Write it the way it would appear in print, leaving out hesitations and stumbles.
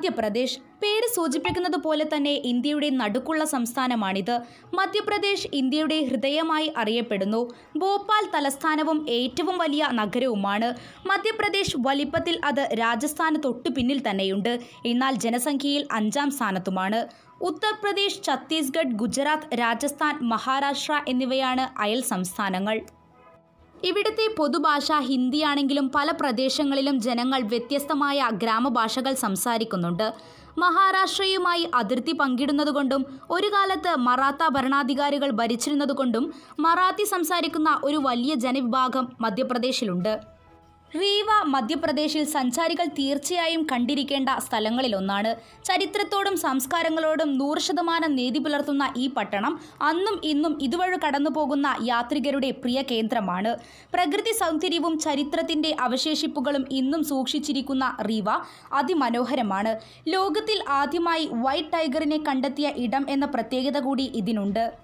മധ്യപ്രദേശ്. പേര് സൂചിപ്പിക്കുന്നത് പോലെ തന്നെ ഇന്ത്യയുടെ നടുക്കുള്ള സംസ്ഥാനമാണിത്. മധ്യപ്രദേശ് ഇന്ത്യയുടെ ഹൃദയമായി അറിയപ്പെടുന്നു. ഭോപ്പാൽ തലസ്ഥാനവും ഏറ്റവും വലിയ നഗരവുമാണ്. മധ്യപ്രദേശ് വലിപ്പത്തിൽ അത് രാജസ്ഥാന് തൊട്ടു പിന്നിൽ തന്നെയുണ്ട്. എന്നാൽ ജനസംഖ്യയിൽ 5ാം സ്ഥാനത്തുമാണ്. ഉത്തർപ്രദേശ്, ഛത്തീസ്ഗഡ്, ഗുജറാത്ത്, രാജസ്ഥാൻ, മഹാരാഷ്ട്ര എന്നിവയാണ് അയൽ സംസ്ഥാനങ്ങൾ. ഇവിടുത്തെ പൊതുഭാഷ ഹിന്ദിയാണെങ്കിലും പല പ്രദേശങ്ങളിലും ജനങ്ങൾ വ്യത്യസ്തമായ ഗ്രാമഭാഷകൾ സംസാരിക്കുന്നുണ്ട്. മഹാരാഷ്ട്രയുമായി അതിർത്തി പങ്കിടുന്നതുകൊണ്ടും ഒരു കാലത്ത് മറാത്ത ഭരണാധികാരികൾ ഭരിച്ചിരുന്നതുകൊണ്ടും മറാത്തി സംസാരിക്കുന്ന ഒരു വലിയ ജനവിഭാഗം മധ്യപ്രദേശിലുണ്ട്. റീവ മധ്യപ്രദേശിൽ സഞ്ചാരികൾ തീർച്ചയായും കണ്ടിരിക്കേണ്ട സ്ഥലങ്ങളിലൊന്നാണ്. ചരിത്രത്തോടും സംസ്കാരങ്ങളോടും 100% നീതി പുലർത്തുന്ന ഈ പട്ടണം അന്നും ഇന്നും ഇതുവഴി കടന്നുപോകുന്ന യാത്രികരുടെ പ്രിയ കേന്ദ്രമാണ്. പ്രകൃതി സൗന്ദര്യവും ചരിത്രത്തിൻ്റെ അവശേഷിപ്പുകളും ഇന്നും സൂക്ഷിച്ചിരിക്കുന്ന റീവ അതിമനോഹരമാണ്. ലോകത്തിൽ ആദ്യമായി വൈറ്റ് ടൈഗറിനെ കണ്ടെത്തിയ ഇടം എന്ന പ്രത്യേകത കൂടി ഇതിനുണ്ട്.